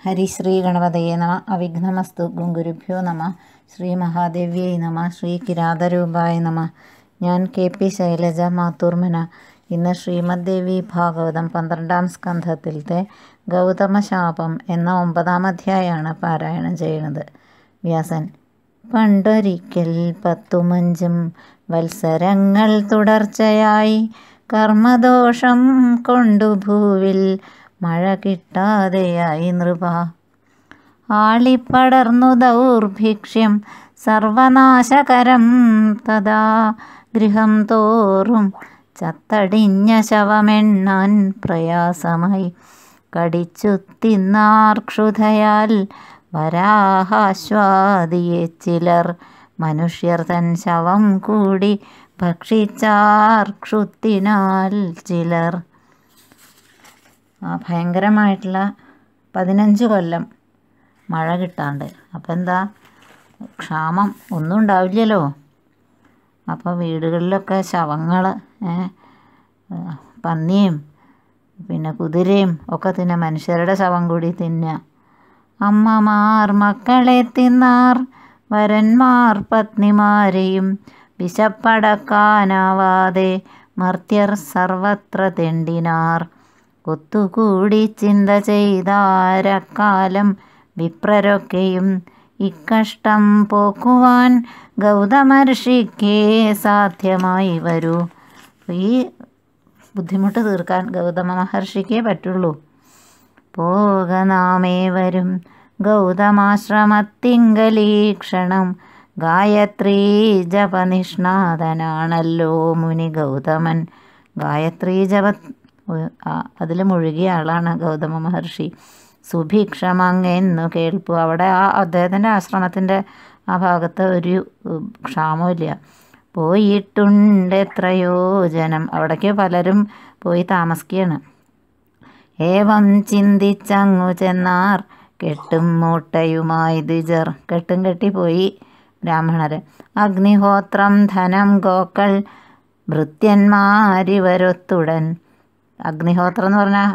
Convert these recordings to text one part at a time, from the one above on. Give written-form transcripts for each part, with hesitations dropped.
ഹരിശ്രീ ഗണപതയെ നമ. അവിഘ്നമസ്തു. ഗുരുഭ്യോ നമ. ശ്രീ മഹാദേവ്യൈ നമ. ശ്രീ കിരാതരൂപായ നമ. ഞാൻ KP ശൈലജ, മാത്തൂർമന. ഇന്ന് ശ്രീമദ് ദേവി ഭാഗവതം 12-ാം സ്കന്ധത്തിലത്തെ ഗൗതമശാപം എന്ന 9-ാം അധ്യായമാണ് പാരായണം ചെയ്യുന്നത്. വ്യാസൻ: പണ്ടൊരിക്കൽ 10-5 വത്സരങ്ങൾ തുടർച്ചയായി കർമ്മദോഷം കൊണ്ടു ഭൂവിൽ മഴ കിട്ടാതെയായി നൃപ. ആളിപ്പടർന്നു ദൗർഭിക്ഷ്യം സർവനാശകരം. തഥാ ഗൃഹം തോറും ചത്തടിഞ്ഞ ശവമെണ്ണാൻ പ്രയാസമായി. കടിച്ചു തിന്നാർ ക്ഷുധയാൽ വരാഹാശ്വാദിയെ ചിലർ. മനുഷ്യർ തൻ ശവം കൂടി ഭക്ഷിച്ചാർ ക്ഷുത്തിനാൽ ചിലർ. ഭയങ്കരമായിട്ടുള്ള 15 കൊല്ലം മഴ കിട്ടാണ്ട്. അപ്പം എന്താ, ക്ഷാമം ഒന്നും ഉണ്ടാവില്ലല്ലോ. അപ്പോൾ വീടുകളിലൊക്കെ ശവങ്ങൾ, പന്നിയും പിന്നെ കുതിരയും ഒക്കെ തിന്ന, മനുഷ്യരുടെ ശവം കൂടി തിന്നുക. അമ്മമാർ മക്കളെ തിന്നാർ, വരന്മാർ പത്നിമാരെയും. വിശപ്പടക്കാനാവാതെ മർത്യർ സർവത്ര തെണ്ടിനാർ. ഒത്തുകൂടി ചിന്ത ചെയ്താരക്കാലം വിപ്രരൊക്കെയും. ഇക്കഷ്ടം പോക്കുവാൻ ഗൗതമർഷിക്കേ സാധ്യമായി വരൂ. ഈ ബുദ്ധിമുട്ട് തീർക്കാൻ ഗൗതമ മഹർഷിക്കേ പറ്റുള്ളൂ. പോക നാമേവരും ഗൗതമാശ്രമത്തിങ്കലീക്ഷണം. ഗായത്രീ ജപനിഷ്ണാതനാണല്ലോ മുനി ഗൗതമൻ. ഗായത്രീ ജപ അതിൽ മുഴുകിയ ആളാണ് ഗൗതമ മഹർഷി. സുഭിക്ഷമങ്ങെന്നു കേൾപ്പു. അവിടെ അദ്ദേഹത്തിൻ്റെ ആശ്രമത്തിൻ്റെ ആ ഭാഗത്ത് ഒരു ക്ഷാമമില്ല. പോയിട്ടുണ്ട് എത്രയോ ജനം, അവിടേക്ക് പലരും പോയി താമസിക്കുകയാണ്. ഏവം ചിന്തിച്ചങ്ങു ചെന്നാർ കെട്ടും മൂട്ടയുമായി ദ്വിജർ. കെട്ടും കെട്ടിപ്പോയി ബ്രാഹ്മണർ. അഗ്നിഹോത്രം ധനം ഗോക്കൾ ഭൃത്യന്മാരിവരൊത്തുടൻ. അഗ്നിഹോത്രം എന്ന് പറഞ്ഞാൽ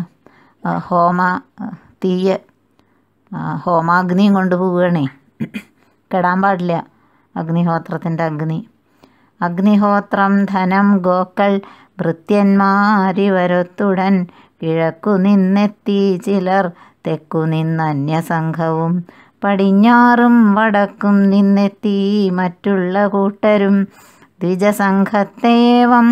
തീയ്, ഹോമാഗ്നിയും കൊണ്ടുപോവുകയാണേ. കെടാൻ പാടില്ല അഗ്നിഹോത്രത്തിൻ്റെ അഗ്നി. അഗ്നിഹോത്രം ധനം ഗോക്കൾ ഭൃത്യന്മാരിവരൊത്തുടൻ. കിഴക്കു നിന്നെത്തി ചിലർ, തെക്കു നിന്നന്യസംഘവും. പടിഞ്ഞാറും വടക്കും നിന്നെത്തി മറ്റുള്ള കൂട്ടരും. ദ്വിജസംഘത്തേവം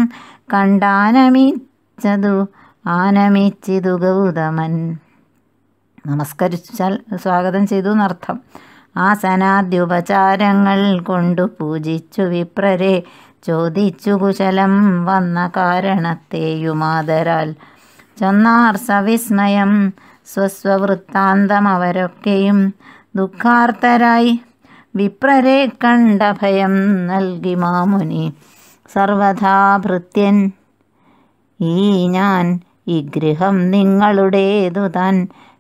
ആനമിച്ചിതു ഗൗതമൻ. നമസ്കരിച്ചാൽ സ്വാഗതം ചെയ്തു എന്നർത്ഥം. ആസനാദ്യുപചാരങ്ങൾ കൊണ്ടു പൂജിച്ചു വിപ്രരെ. ചോദിച്ചു കുശലം വന്ന കാരണത്തെയുമാദരാൽ. ചൊന്നാർ സവിസ്മയം സ്വസ്വവൃത്താന്തം അവരൊക്കെയും. ദുഃഖാർത്തരായി വിപ്രരെ കണ്ട ഭയം നൽകി മാമുനി. സർവഥാ ഭൃത്യൻ ഈ ഞാൻ, ഈ ഗൃഹം നിങ്ങളുടേതു താൻ.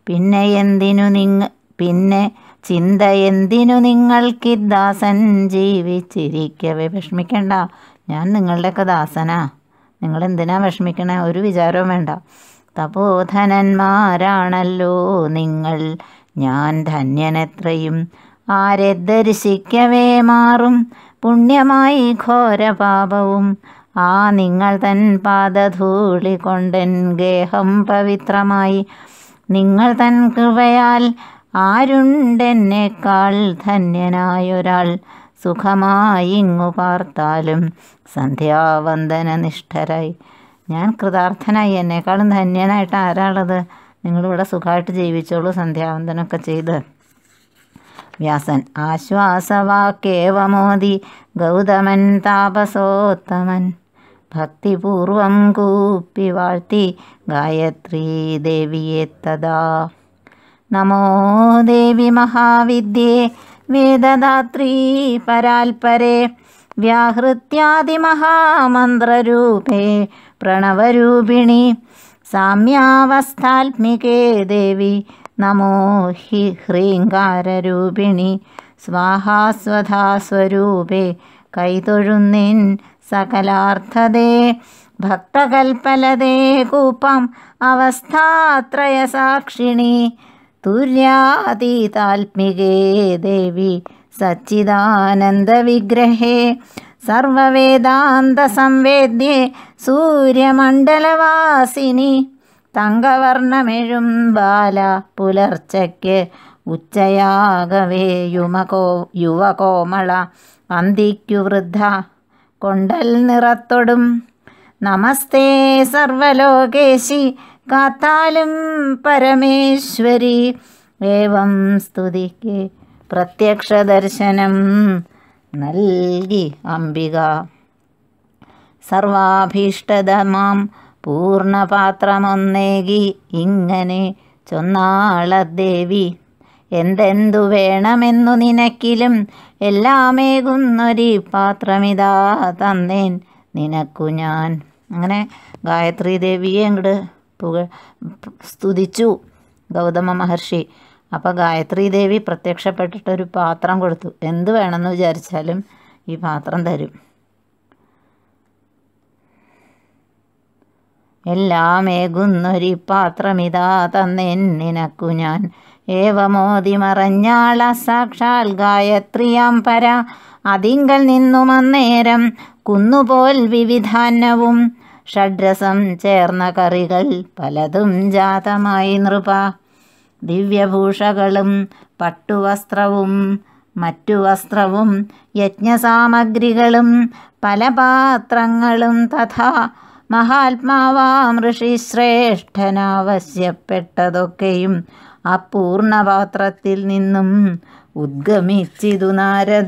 പിന്നെ ചിന്ത എന്തിനു നിങ്ങൾക്ക് ദാസൻ ജീവിച്ചിരിക്കവേ. വിഷമിക്കണ്ട, ഞാൻ നിങ്ങളുടെയൊക്കെ ദാസനാ. നിങ്ങളെന്തിനാ വിഷമിക്കണേ? ഒരു വിചാരവും വേണ്ട. തപോധനന്മാരാണല്ലോ നിങ്ങൾ, ഞാൻ ധന്യനെത്രയും. ആരെ ദർശിക്കവേ മാറും പുണ്യമായി ഘോരപാപവും. ആ നിങ്ങൾ തൻ പാദധൂളി കൊണ്ടെൻ ഗേഹം പവിത്രമായി. നിങ്ങൾ തൻ കൃപയാൽ ആരുണ്ടെന്നേക്കാൾ ധന്യനായൊരാൾ. സുഖമായി ഇങ്ങു പാർത്താലും സന്ധ്യാവന്ദന നിഷ്ഠരായി. ഞാൻ കൃതാർത്ഥനായി, എന്നേക്കാളും ധന്യനായിട്ട് ആരാളത്? നിങ്ങളിവിടെ സുഖമായിട്ട് ജീവിച്ചോളൂ സന്ധ്യാവന്ദനമൊക്കെ ചെയ്ത്. വ്യാസൻ: ആശ്വാസവാക്കേവമോദി ഗൗതമൻ താപസോത്തമൻ. ഭക്തിപൂർവം കൂപ്പി വാഴ്ത്തി ഗായത്രീ ദേവിയെ തഥാ. നമോ ദേവി മഹാവിദ്യേ വേദദാത്രീ പരാൽപരേ. വ്യാഹൃത്യാദിമഹാമന്ത്രരൂപേ പ്രണവരൂപിണി. സാമ്യാവസ്ഥാത്മികേ ദേവി നമോ ഹി ഹ്രീങ്കാരരൂപിണി. സ്വാഹാസ്വധാസ്വരൂപേ കൈതൊഴുന്നിൻ സകലാർത്ഥദേ. ഭക്തകൽപ്പലദേ കൂപ്പം അവസ്ഥാത്രയസാക്ഷിണി. തുര്യാതീതാത്മികേ ദേവി സച്ചിദാനന്ദവിഗ്രഹേ സർവവേദാന്തസംവേദ്യേ സൂര്യമണ്ഡലവാസിനി തങ്കവർണ്ണമെഴും ബാല പുലർച്ചയ്ക്ക് ഉച്ചയാകവേ യുവകോമള അന്തിക്കു വൃദ്ധ കൊണ്ടൽ നിറത്തൊടും നമസ്തേ സർവലോകേശി കാത്താലും പരമേശ്വരി ഏവം സ്തുതിക്ക് പ്രത്യക്ഷ ദർശനം നൽകി അംബിക സർവാഭീഷ്ടതമാം പൂർണ്ണപാത്രമൊന്നേകി ഇങ്ങനെ ചൊന്നാളദേവി എന്തെന്തു വേണമെന്നു നിനക്കിലും എല്ലാമേകുന്നൊരു പാത്രമിതാ തന്നേൻ നിനക്കു ഞാൻ. അങ്ങനെ ഗായത്രി ദേവിയെ അങ്ങോട്ട് സ്തുതിച്ചു ഗൗതമ മഹർഷി. അപ്പോൾ ഗായത്രി ദേവി പ്രത്യക്ഷപ്പെട്ടിട്ടൊരു പാത്രം കൊടുത്തു. എന്ത് വേണമെന്ന് വിചാരിച്ചാലും ഈ പാത്രം തരും. എല്ലാമേകുന്നൊരു പാത്രമിതാ തന്നേൻ നിനക്കു ഞാൻ. ഏവമോതി മറഞ്ഞാള സാക്ഷാൽ ഗായത്രിയാം പര അതിങ്കൽ നിന്നുമന്നേരം കുന്നുപോൽ വിവിധാന്നവും ഷഡ്രസം ചേർന്ന കറികൾ പലതും ജാതമായി നൃപ. ദിവ്യഭൂഷകളും പട്ടുവസ്ത്രവും മറ്റു വസ്ത്രവും യജ്ഞസാമഗ്രികളും പല പാത്രങ്ങളും തഥാ മഹാത്മാവാം ഋഷിശ്രേഷ്ഠനാവശ്യപ്പെട്ടതൊക്കെയും അപൂർണപാത്രത്തിൽ നിന്നും ഉദ്ഗമിച്ചിതു നാരദ.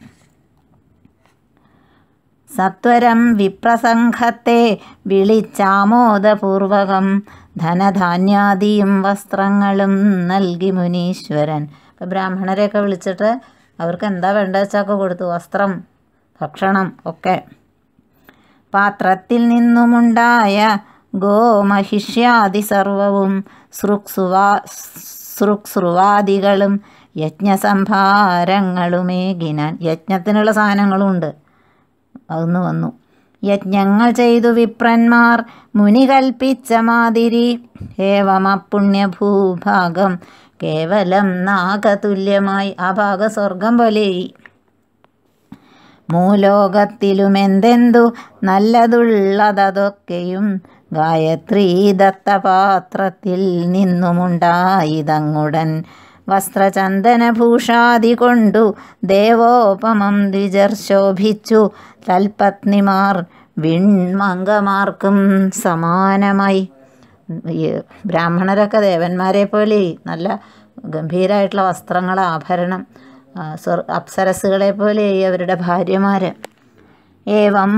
സത്വരം വിപ്രസംഘത്തെ വിളിച്ചാമോദപൂർവകം ധനധാന്യാദിയും വസ്ത്രങ്ങളും നൽകി മുനീശ്വരൻ. ഇപ്പം ബ്രാഹ്മണരെയൊക്കെ വിളിച്ചിട്ട് അവർക്ക് എന്താ വേണ്ടത് വെച്ചൊക്കെ കൊടുത്തു. വസ്ത്രം, ഭക്ഷണം ഒക്കെ. പാത്രത്തിൽ നിന്നുമുണ്ടായ ഗോമഹിഷ്യാദി സർവവും സൃക്സുവാദികളും യജ്ഞസംഭാരങ്ങളുമേകിനാൻ. യജ്ഞത്തിനുള്ള സാധനങ്ങളുമുണ്ട്. അതൊന്ന് വന്നു. യജ്ഞങ്ങൾ ചെയ്തു വിപ്രന്മാർ മുനി കൽപ്പിച്ച മാതിരി ഏവമപുണ്യഭൂഭാഗം കേവലം നാഗതുല്യമായി. ആ ഭാഗ സ്വർഗം പോലെയായി. മൂലോകത്തിലുമെന്തെന്തു നല്ലതുള്ളതൊക്കെയും ഗായത്രീ ദത്തപാത്രത്തിൽ നിന്നുമുണ്ടായിതങ്ങുടൻ. വസ്ത്രചന്ദനഭൂഷാദി കൊണ്ടു ദേവോപമം ദ്വിജർ ശോഭിച്ചു തൽപത്നിമാർ വിൺമംഗമാർക്കും സമാനമായി. ബ്രാഹ്മണരൊക്കെ ദേവന്മാരെ പോലെ നല്ല ഗംഭീരമായിട്ടുള്ള വസ്ത്രങ്ങൾ, ആഭരണം, അപ്സരസുകളെ പോലെ അവരുടെ ഭാര്യമാർ. ഏവം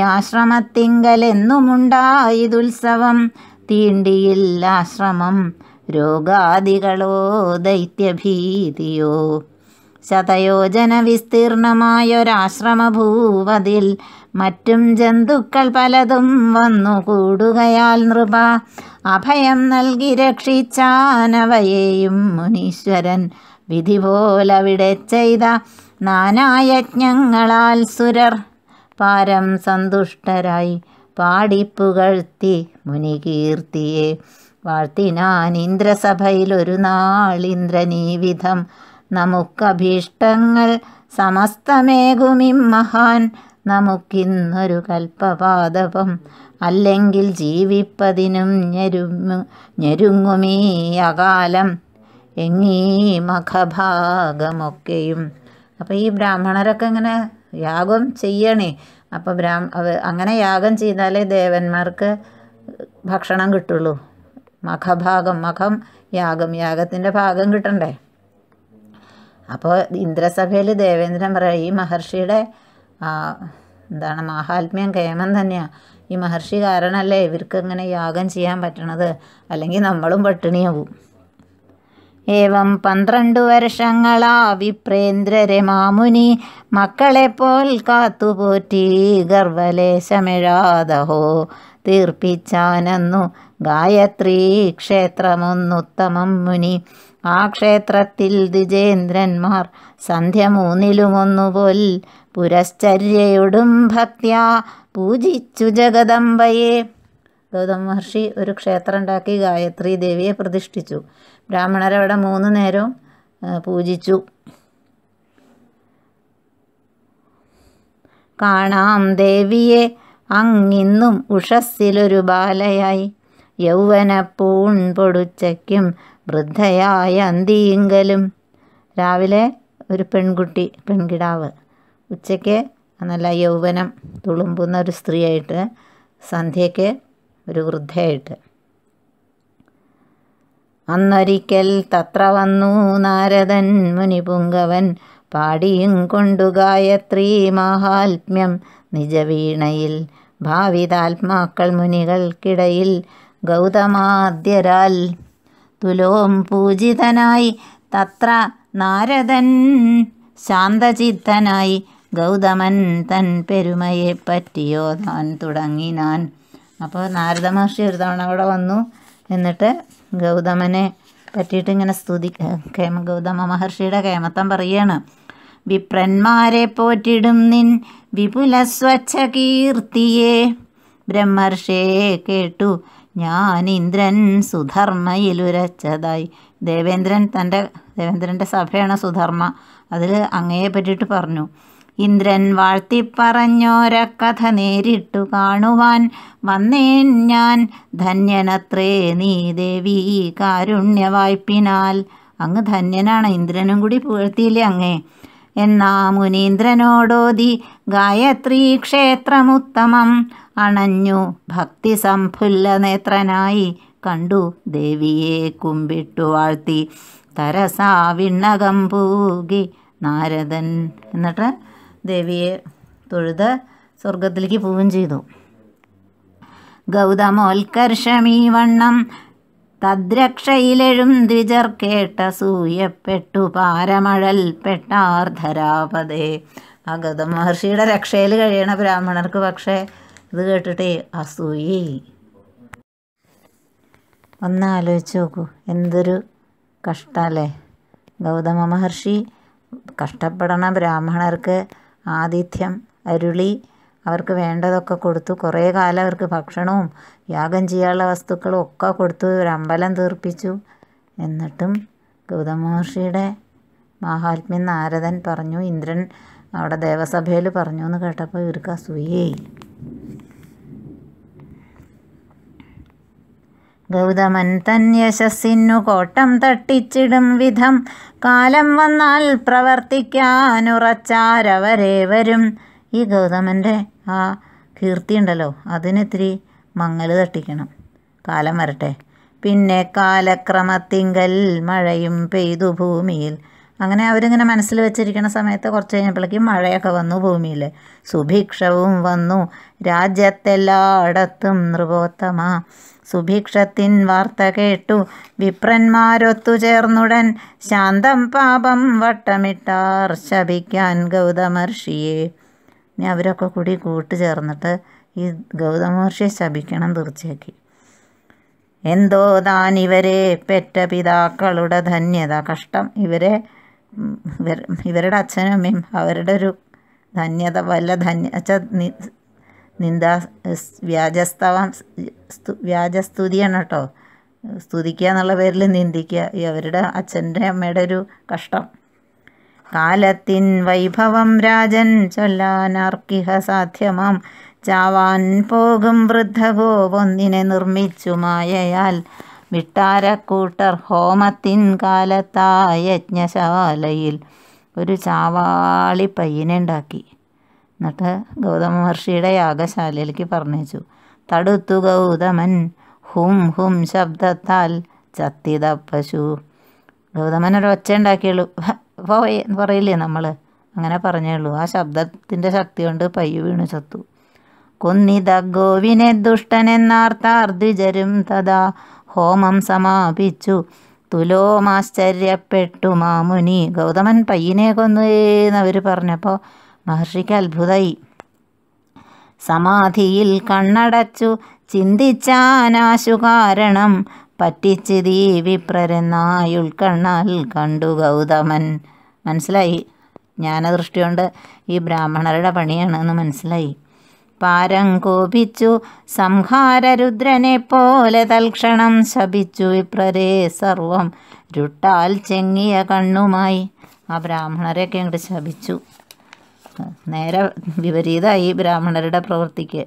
മുന്യാശ്രമത്തിങ്കലെന്നുമുണ്ടായതുത്സവം തീണ്ടിയില്ലാശ്രമം രോഗാദികളോ ദൈത്യഭീതിയോ. ശതയോജന വിസ്തീർണമായൊരാശ്രമഭൂവതിൽ മറ്റും ജന്തുക്കൾ പലതും വന്നു കൂടുകയാൽ നൃപ അഭയം നൽകി രക്ഷിച്ചാനവയെയും മുനീശ്വരൻ. വിധി പോലവിടെ ചെയ്ത നാനായജ്ഞങ്ങളാൽ സുരർ പാരം സന്തുഷ്ടരായി പാടിപ്പുകഴ്ത്തി മുനികീർത്തിയെ വാഴ്ത്തിനാൻ ഇന്ദ്രസഭയിലൊരു നാളിന്ദ്രനീ വിധം. നമുക്കഭീഷ്ടങ്ങൾ സമസ്തമേകുമിമ്മഹാൻ നമുക്കിന്നൊരു കൽപ്പപാദപം അല്ലെങ്കിൽ ജീവിപ്പതിനും ഞെരുങ്ങുമീ അകാലം എങ്ങീ മഖഭാഗമൊക്കെയും. അപ്പോൾ ഈ ബ്രാഹ്മണരൊക്കെ ഇങ്ങനെ യാഗം ചെയ്യണേ. അപ്പോൾ അങ്ങനെ യാഗം ചെയ്താലേ ദേവന്മാർക്ക് ഭക്ഷണം കിട്ടുള്ളൂ. മഖഭാഗം, മഖം യാഗം, യാഗത്തിൻ്റെ ഭാഗം കിട്ടണ്ടേ. അപ്പോൾ ഇന്ദ്രസഭയിൽ ദേവേന്ദ്രൻ പറയാം, ഈ മഹർഷിയുടെ മാഹാത്മ്യം കേമം തന്നെയാണ്. ഈ മഹർഷി കാരണമല്ലേ ഇവർക്ക് ഇങ്ങനെ യാഗം ചെയ്യാൻ പറ്റണത്, അല്ലെങ്കിൽ നമ്മളും പട്ടിണിയാവും. ഏവം 12 വർഷങ്ങളാ വിപ്രേന്ദ്രരെ മാമുനി മക്കളെപ്പോൽ കാത്തുപോറ്റി ഗർവലേശമെഴാതഹോ തീർപ്പിച്ചാനെന്നു ഗായത്രീ ക്ഷേത്രമൊന്നുത്തമം മുനി. ആ ക്ഷേത്രത്തിൽ ദ്വിജേന്ദ്രന്മാർ സന്ധ്യ 3-1 പുരശ്ചര്യയോടും ഭക്ത്യാ പൂജിച്ചു ജഗദംബയെ. ഗൗതമ മഹർഷി ഒരു ക്ഷേത്രം ഉണ്ടാക്കി ഗായത്രി ദേവിയെ പ്രതിഷ്ഠിച്ചു. ബ്രാഹ്മണരവിടെ 3 നേരവും പൂജിച്ചു. കാണാം ദേവിയെ അങ്ങിന്നും ഉഷസ്സിലൊരു ബാലയായി, യൗവനപ്പൂൺ പൊടുച്ചയ്ക്കും വൃദ്ധയായ അന്തിയിങ്കലും. രാവിലെ ഒരു പെൺകിടാവ്, ഉച്ചയ്ക്ക് നല്ല യൗവനം തുളുമ്പുന്ന ഒരു സ്ത്രീയായിട്ട്, സന്ധ്യയ്ക്ക് ഒരു വൃദ്ധയായിട്ട്. അന്നൊരിക്കൽ തത്ര വന്നു നാരദൻ മുനിപുങ്കവൻ, പാടിയും കൊണ്ടു ഗായത്രീ മാഹാത്മ്യം നിജവീണയിൽ. ഭാവിതാത്മാക്കൾ മുനികൾക്കിടയിൽ ഗൗതമാദ്യരാൽ തുലോം പൂജിതനായി. തത്ര നാരദൻ ശാന്തചിത്തനായി, ഗൗതമൻ തൻ പെരുമയെ പറ്റിയോ താൻ തുടങ്ങിനാൻ. അപ്പോൾ നാരദ മഹർഷി ഒരു തവണ അവിടെ വന്നു. എന്നിട്ട് ഗൗതമനെ പറ്റിയിട്ട് ഇങ്ങനെ ഗൗതമ മഹർഷിയുടെ കേമത്തം പറയുകയാണ്. വിപ്രന്മാരെ പോറ്റിടും നിൻ വിപുല സ്വച്ഛ കീർത്തിയെ, ബ്രഹ്മർഷയെ കേട്ടു ഞാൻ ഇന്ദ്രൻ സുധർമ്മയിലുരച്ചതായി. ദേവേന്ദ്രൻ്റെ സഭയാണ് സുധർമ്മ. അതിൽ അങ്ങയെ പറ്റിയിട്ട് പറഞ്ഞു. ഇന്ദ്രൻ വാഴ്ത്തിപ്പറഞ്ഞോര കഥ നേരിട്ടു കാണുവാൻ വന്നേൻ ഞാൻ, ധന്യനത്രേ നീ ദേവി കാരുണ്യവായ്പിനാൽ. അങ്ങ് ധന്യനാണ്, ഇന്ദ്രനും കൂടി പുകഴ്ത്തിയില്ലേ അങ്ങേ. എന്നാ മുനീന്ദ്രനോടോതി ഗായത്രീ ക്ഷേത്രമുത്തമം, അണഞ്ഞു ഭക്തി സംഫുല്ല നേത്രനായി കണ്ടു ദേവിയെ കുമ്പിട്ടു വാഴ്ത്തി. തരസാ വിണ്ണകം പൂകി നാരദൻ. എന്നിട്ട് ദേവിയെ തൊഴുത് സ്വർഗത്തിലേക്ക് പോവുകയും ചെയ്തു. ഗൗതമോത്കർഷമീ വണ്ണം തദ്രക്ഷയിലെഴും ദ്വിജർ കേട്ട സൂയപ്പെട്ടു പാരമഴൽ പെട്ടാർധരാപതേ. ആ ഗൗതമ മഹർഷിയുടെ രക്ഷയിൽ കഴിയണ ബ്രാഹ്മണർക്ക് പക്ഷേ ഇത് കേട്ടിട്ടേ അസൂയേ. ഒന്ന് ആലോചിച്ച് നോക്കൂ, എന്തൊരു കഷ്ടമല്ലേ. ഗൗതമ മഹർഷി കഷ്ടപ്പെടണ ബ്രാഹ്മണർക്ക് ആതിഥ്യം അരുളി, അവർക്ക് വേണ്ടതൊക്കെ കൊടുത്തു. കുറേ കാലം അവർക്ക് ഭക്ഷണവും യാഗം ചെയ്യാനുള്ള വസ്തുക്കളും ഒക്കെ കൊടുത്തു, ഒരു അമ്പലം തീർപ്പിച്ചു. എന്നിട്ടും ഗൗതമ മഹർഷിയുടെ മാഹാത്മ്യം നാരദൻ പറഞ്ഞു, ഇന്ദ്രൻ അവിടെ ദേവസഭയിൽ പറഞ്ഞു എന്ന് കേട്ടപ്പോൾ ഇവർക്ക് അസൂയേ. ഗൗതമൻ തൻ യശസ്സിനു കോട്ടം തട്ടിച്ചിടും വിധം കാലം വന്നാൽ പ്രവർത്തിക്കാനുറച്ചാരവരേവരും. ഈ ഗൗതമൻ്റെ ആ കീർത്തി ഉണ്ടല്ലോ, അതിനിത്തിരി മങ്ങൽ തട്ടിക്കണം, കാലം വരട്ടെ. പിന്നെ കാലക്രമത്തിങ്കൽ മഴയും പെയ്തു ഭൂമിയിൽ. അങ്ങനെ അവരിങ്ങനെ മനസ്സിൽ വെച്ചിരിക്കുന്ന സമയത്ത് കുറച്ച് കഴിഞ്ഞപ്പോഴേക്കും മഴയൊക്കെ വന്നു ഭൂമിയിൽ. സുഭിക്ഷവും വന്നു രാജ്യത്തെല്ലായിടത്തും നൃപോത്തമ. സുഭിക്ഷത്തിൻ വാർത്ത കേട്ടു വിപ്രന്മാരൊത്തു ചേർന്നുടൻ ശാന്തം പാപം വട്ടമിട്ടാർ ശപിക്കാൻ ഗൗതമർഷിയെ. ഇനി അവരൊക്കെ കൂടി കൂട്ടുചേർന്നിട്ട് ഈ ഗൗതമഹർഷിയെ ശപിക്കണം തീർച്ചയാക്കി. എന്തോ താൻ ഇവരെ പെറ്റ പിതാക്കളുടെ ധന്യത. കഷ്ടം, ഇവരുടെ അച്ഛനും അമ്മയും അവരുടെ ഒരു ധന്യത, വല്ല വ്യാജസ്തുതിയാണ് കേട്ടോ. സ്തുതിക്കുക എന്നുള്ള പേരിൽ നിന്ദിക്കുക, ഈ അവരുടെ അച്ഛൻ്റെ അമ്മയുടെ ഒരു കഷ്ടം. കാലത്തിൻ വൈഭവം രാജൻ ചൊല്ലാനാർക്കിഹ സാധ്യമാം. ചാവാൻ പോകും വൃദ്ധഗോപൊന്നിനെ നിർമ്മിച്ചു മായയാൽ. വിട്ടാരക്കൂട്ടർ ഹോമത്തിൻ കാലത്താ യജ്ഞശാലയിൽ ഒരു ചാവാളി പയ്യനെ ഉണ്ടാക്കി. എന്നിട്ട് ഗൗതമ മഹർഷിയുടെ യാഗശാലയിലേക്ക് പറഞ്ഞയച്ചു. തടുത്തു ഗൗതമൻ ഹും ഹും ശബ്ദത്താൽ ചത്തിത പശു. ഗൗതമൻ ഒരൊച്ച ഉണ്ടാക്കിയുള്ളൂ, പറയില്ലേ നമ്മൾ, അങ്ങനെ പറഞ്ഞുള്ളൂ. ആ ശബ്ദത്തിൻ്റെ ശക്തി കൊണ്ട് പയ്യു വീണു ചത്തു. കൊന്നിത ഗോവിനെ ദുഷ്ടനെന്നാർത്താർ ദ്വിജരും തഥാ ഹോമം സമാപിച്ചു. തുലോമാശ്ചര്യപ്പെട്ടു മാമുനി. ഗൗതമൻ പയ്യനെ കൊന്നുവെന്നവർ പറഞ്ഞപ്പോൾ മഹർഷിക്ക് അത്ഭുതമായി. സമാധിയിൽ കണ്ണടച്ചു ചിന്തിച്ചാനാശു കാരണം പറ്റിച്ചിതീ വിപ്രരെന്നായുൾക്കണ്ണാൽ കണ്ടു ഗൗതമൻ. മനസ്സിലായി, ജ്ഞാനദൃഷ്ടി കൊണ്ട് ഈ ബ്രാഹ്മണരുടെ പണിയാണെന്ന് മനസ്സിലായി. പാരം കോപിച്ചു സംഹാരരുദ്രനെ പോലെ തൽക്ഷണം ശപിച്ചു വിപ്രരെ സർവം രുട്ടാൽ ചെങ്ങിയ കണ്ണുമായി. ആ ബ്രാഹ്മണരെയൊക്കെ അങ്ങോട്ട് ശപിച്ചു. നേരെ വിപരീതമായി ബ്രാഹ്മണരുടെ പ്രവൃത്തിക്ക്.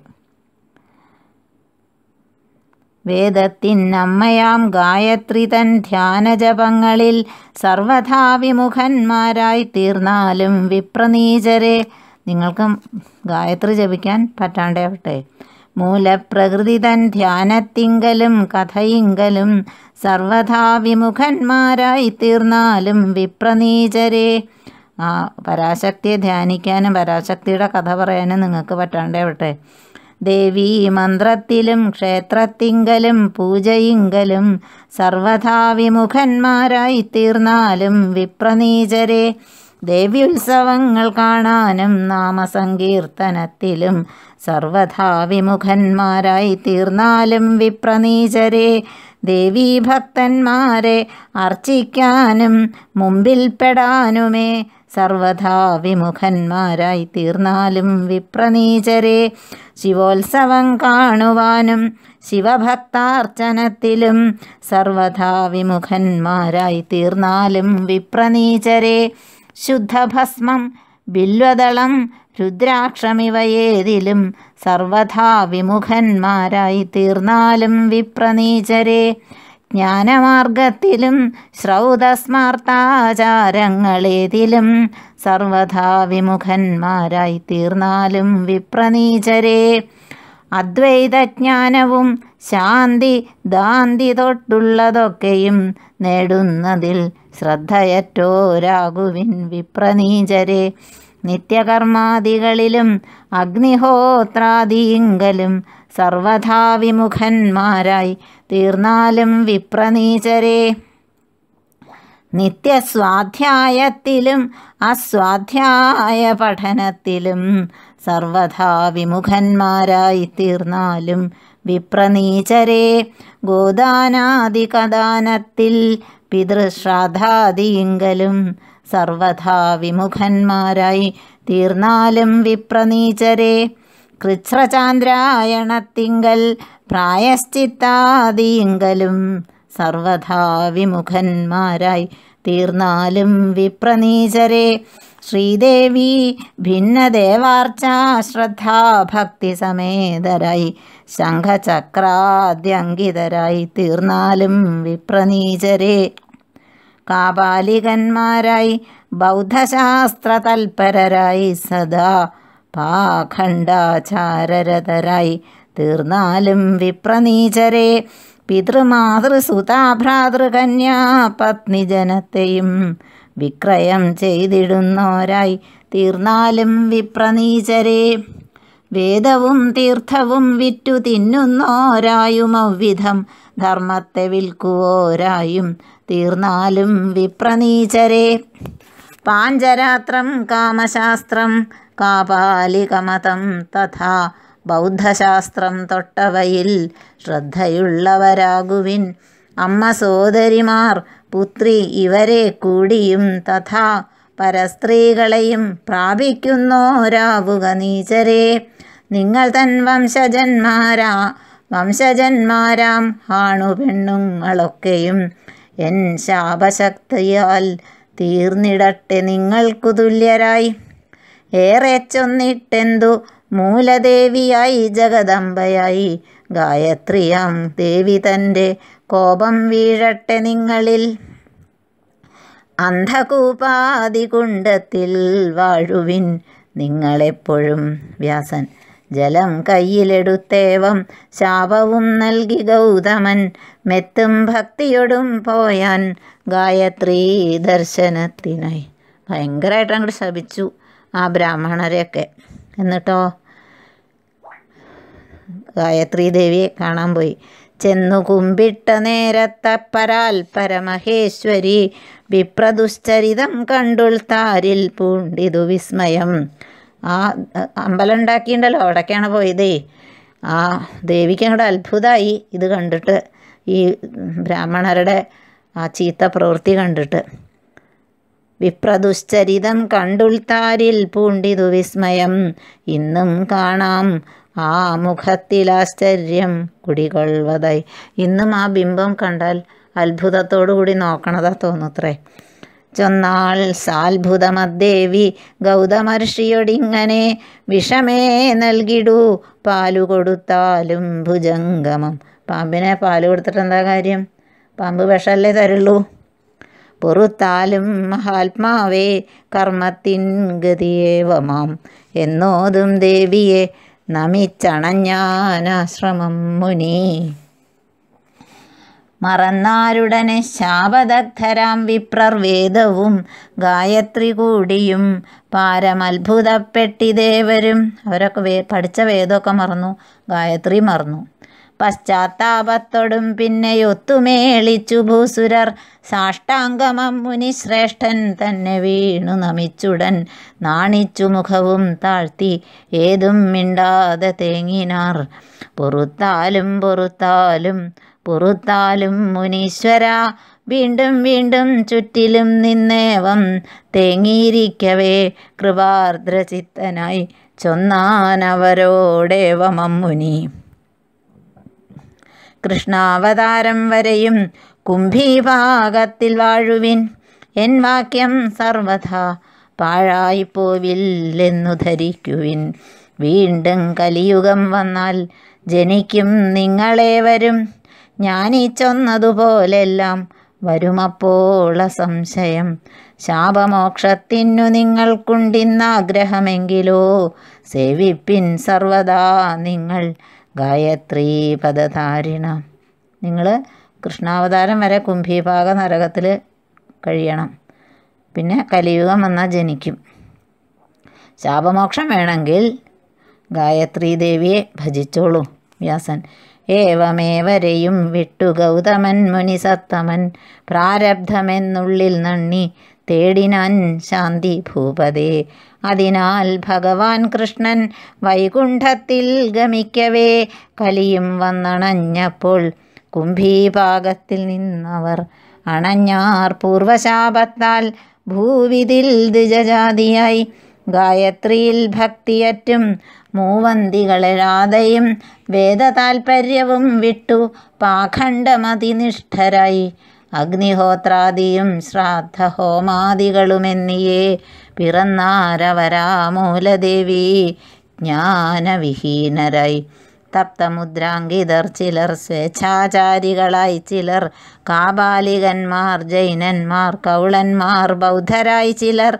വേദത്തിനമ്മയാം ഗായത്രി തൻ ധ്യാനജപങ്ങളിൽ സർവഥാ വിമുഖന്മാരായി തീർന്നാലും വിപ്രനീചരെ. നിങ്ങൾക്ക് ഗായത്രി ജപിക്കാൻ പറ്റാണ്ടാവട്ടെ. മൂലപ്രകൃതി തൻ ധ്യാനത്തിങ്കലും കഥയിങ്കലും സർവഥാ വിമുഖന്മാരായി തീർന്നാലും വിപ്രനീചരെ. ആ പരാശക്തിയെ ധ്യാനിക്കാനും പരാശക്തിയുടെ കഥ പറയാനും നിങ്ങൾക്ക് പറ്റാണ്ടാവട്ടെ. ദേവീ മന്ത്രത്തിലും ക്ഷേത്രത്തിങ്കലും പൂജയിങ്കലും സർവഥാ വിമുഖന്മാരായി തീർന്നാലും വിപ്രനീചരെ. ദേവി ഉത്സവങ്ങൾ കാണാനും നാമസങ്കീർത്തനത്തിലും സർവഥാ വിമുഖന്മാരായി തീർന്നാലും വിപ്രനീചരെ. ദേവീ ഭക്തന്മാരെ അർച്ചിക്കാനും മുമ്പിൽപ്പെടാനുമേ സർവഥാ വിമുഖന്മാരായി തീർന്നാലും വിപ്രനീചരെ. ശിവോത്സവം കാണുവാനും ശിവഭക്താർച്ചനത്തിലും സർവഥാ വിമുഖന്മാരായി തീർന്നാലും വിപ്രനീചരെ. ശുദ്ധഭസ്മം ബില്വദളം രുദ്രാക്ഷമിവയേതിലും സർവഥാ വിമുഖന്മാരായി തീർന്നാലും വിപ്രനീചരെ. ജ്ഞാനമാർഗത്തിലും ശ്രൗതസ്മാർത്താചാരങ്ങളേതിലും സർവഥാ വിമുഖന്മാരായി തീർന്നാലും വിപ്രനീചരെ. അദ്വൈതജ്ഞാനവും ശാന്തി ദാന്തി തൊട്ടുള്ളതൊക്കെയും നേടുന്നതിൽ ശ്രദ്ധയറ്റോരാകുവിൻ വിപ്രനീചരെ. നിത്യകർമാദികളിലും അഗ്നിഹോത്രാദിയിങ്കലും സർവഥാ വിമുഖന്മാരായി തീർന്നാലും വിപ്രനീചരെ. നിത്യസ്വാധ്യായത്തിലും അസ്വാധ്യായ പഠനത്തിലും സർവഥാ വിമുഖന്മാരായി തീർന്നാലും വിപ്രനീചരെ. ഗോദാനാദികദാനത്തിൽ പിതൃശ്രാദ്ധാദിയിങ്കലും സർവഥാ വിമുഖന്മാരായി തീർന്നാലും വിപ്രനീചരെ. കൃച്ഛ്രചാന്ദ്രായണത്തിങ്കൽ പ്രായശ്ചിത്താദിയിങ്കലും സർവഥാ വിമുഖന്മാരായി തീർന്നാലും വിപ്രനീചരെ. ശ്രീദേവി ഭിന്നദേവാർച്ചാ ശ്രദ്ധാഭക്തി സമേതരായി ശംഖചക്രാദ്യങ്കിതരായി തീർന്നാലും വിപ്രനീചരെ. കാപാലികന്മാരായി ബൗദ്ധശാസ്ത്ര തൽപരരായി സദാ പാഖണ്ഡാചാരരതരായി തീർന്നാലും വിപ്രനീചരെ. പിതൃമാതൃസുതാഭ്രാതൃകന്യാ പത്നിജനത്തെയും വിക്രയം ചെയ്തിടുന്നോരായി തീർന്നാലും വിപ്രനീചരെ. വേദവും തീർത്ഥവും വിറ്റു തിന്നുന്നോരായും അവ്വിധം ധർമ്മത്തെ വിൽക്കുവോരായും തീർന്നാലും വിപ്രനീചരെ. പാഞ്ചരാത്രം കാമശാസ്ത്രം കാപാലികമതം തഥാ ബൗദ്ധശാസ്ത്രം തൊട്ടവയിൽ ശ്രദ്ധയുള്ളവരാകുവിൻ. അമ്മ സോദരിമാർ പുത്രി ഇവരെ കൂടിയും തഥാ പരസ്ത്രീകളെയും പ്രാപിക്കുന്നോരാവുക നീചരെ. നിങ്ങൾ തൻ വംശജന്മാരാം ആണുപെണ്ണുങ്ങളൊക്കെയും എൻ ശാപശക്തിയാൽ തീർന്നിടട്ടെ നിങ്ങൾക്കു തുല്യരായി. ഏറെ ചൊന്നിട്ടെന്തു മൂലദേവിയായി ജഗദംബയായി ഗായത്രിയാം ദേവി തൻ്റെ കോപം വീഴട്ടെ നിങ്ങളിൽ. അന്ധകൂപാദികുണ്ഡത്തിൽ വാഴുവിൻ നിങ്ങളെപ്പോഴും. വ്യാസൻ. ജലം കയ്യിലെടുത്തേവം ശാപവും നൽകി ഗൗതമൻ മെത്തും ഭക്തിയോടും പോയാൻ ഗായത്രീ ദർശനത്തിനായി. ഭയങ്കരമായിട്ട് അങ്ങോട്ട് ശപിച്ചു ആ ബ്രാഹ്മണരെയൊക്കെ. എന്നിട്ടോ ഗായത്രീ ദേവിയെ കാണാൻ പോയി. ചെന്നു കുമ്പിട്ട നേരത്തപ്പരാൽ പരമഹേശ്വരി വിപ്രദുശ്ചരിതം കണ്ടുൾത്താരിൽ പൂണ്ടിതു വിസ്മയം. ആ അമ്പലം ഉണ്ടാക്കിയിട്ടുണ്ടല്ലോ, അവിടേക്കാണ് പോയതേ. ആ ദേവിക്ക് അങ്ങോട്ട് അത്ഭുതമായി ഇത് കണ്ടിട്ട്, ഈ ബ്രാഹ്മണരുടെ ആ ചീത്ത പ്രവൃത്തി കണ്ടിട്ട്. വിപ്രദുശ്ചരിതം കണ്ടുൾത്താരിൽ പൂണ്ടിതു വിസ്മയം. ഇന്നും കാണാം ആ മുഖത്തിലാശ്ചര്യം കുടികൊള്ളുവതായി. ഇന്നും ആ ബിംബം കണ്ടാൽ അത്ഭുതത്തോടു കൂടി നോക്കണതാ തോന്നുത്രേ. ചൊന്നാൾ സാത്ഭുതമദ്ദേവി ഗൗതമർഷിയൊടിങ്ങനെ വിഷമേ നൽകിടൂ പാലു കൊടുത്താലും ഭുജംഗമം. പാമ്പിനെ പാല് കൊടുത്തിട്ട് എന്താ കാര്യം? പാമ്പ് വിഷമല്ലേ തരുള്ളൂ. പൊറുത്താലും മഹാത്മാവേ കർമ്മത്തിൻ ഗതിയേവമാം എന്നോതും ദേവിയെ നമിച്ചണഞ്ഞാനാശ്രമം മുനി. മറന്നാരുടനെ ശാപദഗ്ധരാം വിപ്രർ വേദവും ഗായത്രി കൂടിയും പാരമത്ഭുതപ്പെട്ടിദേവരും. അവരൊക്കെ പഠിച്ച വേദമൊക്കെ മറന്നു, ഗായത്രി മറന്നു. പശ്ചാത്താപത്തോടും പിന്നെയൊത്തുമേളിച്ചു ഭൂസുരർ സാഷ്ടാംഗമം മുനിശ്രേഷ്ഠൻ തന്നെ വീണു നമിച്ചുടൻ നാണിച്ചു മുഖവും താഴ്ത്തി ഏതും മിണ്ടാതെ തേങ്ങിനാർ. പൊറുത്താലും പൊറുത്താലും പൊറുത്താലും മുനീശ്വര വീണ്ടും വീണ്ടും ചുറ്റിലും നിന്നേവം തേങ്ങിയിരിക്കവേ കൃപാർദ്രചിത്തനായി ചൊന്നാനവരോടേവമം മുനി. കൃഷ്ണാവതാരം വരെയും കുംഭീഭാഗത്തിൽ വാഴുവിൻ എൻ വാക്യം സർവഥാ പാഴായിപ്പോവില്ലെന്നു ധരിക്കുവിൻ. വീണ്ടും കലിയുഗം വന്നാൽ ജനിക്കും നിങ്ങളേവരും ഞാനീ ചൊന്നതുപോലെല്ലാം വരുമപ്പോൾ അസംശയം. ശാപമോക്ഷത്തിനു നിങ്ങൾക്കുണ്ടിന്നാഗ്രഹമെങ്കിലോ സേവിപ്പിൻ സർവദാ നിങ്ങൾ ഗായത്രീ പദധാരിണ. നിങ്ങൾ കൃഷ്ണാവതാരം വരെ കുംഭീഭാഗ നരകത്തിൽ കഴിയണം. പിന്നെ കലിയുഗം വന്നാൽ ജനിക്കും. ശാപമോക്ഷം വേണമെങ്കിൽ ഗായത്രീ ദേവിയെ ഭജിച്ചോളൂ. വ്യാസൻ ഏവമേവരെയും വിട്ടു ഗൗതമൻ മുനിസത്തമൻ പ്രാരബ്ധമെന്നുള്ളിൽ നണ്ണി തേടിനാൻ ശാന്തി ഭൂപതേ. അതിനാൽ ഭഗവാൻ കൃഷ്ണൻ വൈകുണ്ഠത്തിൽ ഗമിക്കവേ കലിയും വന്നണഞ്ഞപ്പോൾ കുംഭീഭാഗത്തിൽ നിന്നവർ അണഞ്ഞാർ പൂർവശാപത്താൽ ഭൂവിതിൽ ദ്വിജജാതിയായി. ഗായത്രിയിൽ ഭക്തിയറ്റും മൂവന്തികളെഴാതെയും വേദതാൽപര്യവും വിട്ടു പാഖണ്ഡമതിനിഷ്ഠരായി. അഗ്നിഹോത്രാദിയും ശ്രാദ്ധഹോമാദികളുമെന്നിയേ പിറന്നാരവരാമൂലദേവി ജ്ഞാനവിഹീനരായി. തപ്തമുദ്രാങ്കിതർ ചിലർ സ്വേച്ഛാചാരികളായി ചിലർ കാപാലികന്മാർ ജൈനന്മാർ കൗളന്മാർ ബൗദ്ധരായി ചിലർ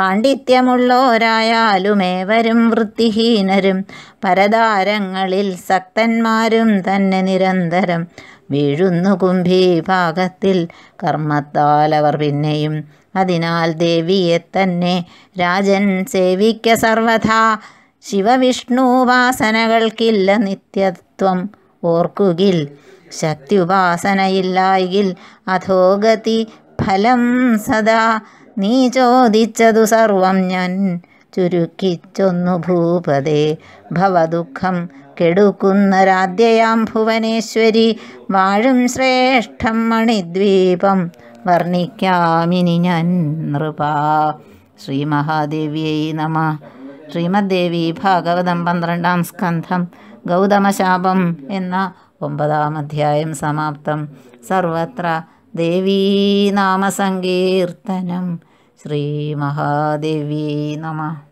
പാണ്ഡിത്യമുള്ളോരായാലുമേവരും വൃത്തിഹീനരും പരതാരങ്ങളിൽ സക്തന്മാരും തന്നെ നിരന്തരം വീഴുന്നു കുംഭീഭാഗത്തിൽ കർമ്മത്താൽ അവർ പിന്നെയും. അതിനാൽ ദേവിയെ തന്നെ രാജൻ സേവിക്ക സർവഥാ. ശിവവിഷ്ണുപാസനകൾക്കില്ല നിത്യത്വം ഓർക്കുകിൽ ശക്തി ഉപാസനയില്ലായിൽ അധോഗതി ഫലം സദാ. നീ ചോദിച്ചതു സർവം ഞാൻ ചുരുക്കിച്ചൊന്നു ഭൂപതേ. ഭവദുഃഖം കെടുക്കുന്നരാദ്യയാം ഭുവനേശ്വരി വാഴും ശ്രേഷ്ഠം മണിദ്വീപം വർണ്ണിക്കാമിനി ഞാൻ നൃപാ. ശ്രീ മഹാദേവിയൈ നമഃ. ശ്രീമദ്ദേവി ഭാഗവതം 12-ാം സ്കന്ധം ഗൗതമശാപം എന്ന 9-ാം അധ്യായം സമാപ്തം. സർവത്ര ദേവീനാമസങ്കീർത്തനം. ശ്രീ മഹാദേവ്യൈ നമഃ.